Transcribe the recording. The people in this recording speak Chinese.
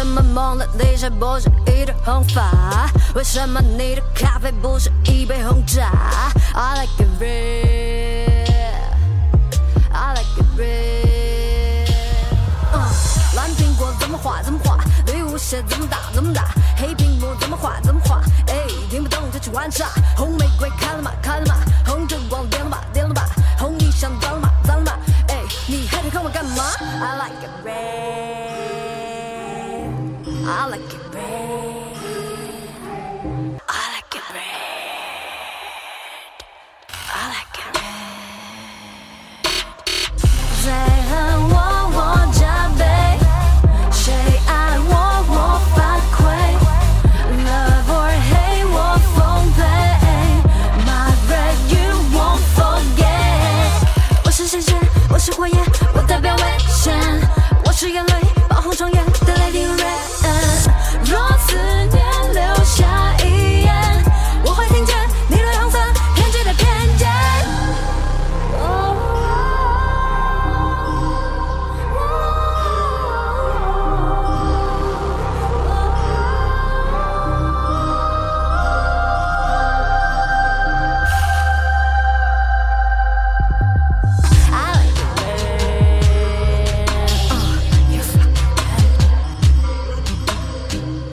么蒙了理想不是一朵红发？为什么你的咖啡不是一杯红茶 ？I like it red, I like it red。蓝苹果怎么画怎么画，绿舞鞋怎么打怎么打，黑屏幕怎么画怎么画，哎，听不懂就去玩耍。红玫瑰开了吗开了吗，红灯光点了吧点了吧，红衣裳脏了吗脏了吗，哎，你还得看我干嘛 ？I like it red, I like it red, I like it red, I like it red。谁恨我加倍，谁爱我反馈 ，Love or hate 我奉陪 ，My red you won't forget。我是谁谁，我是火焰。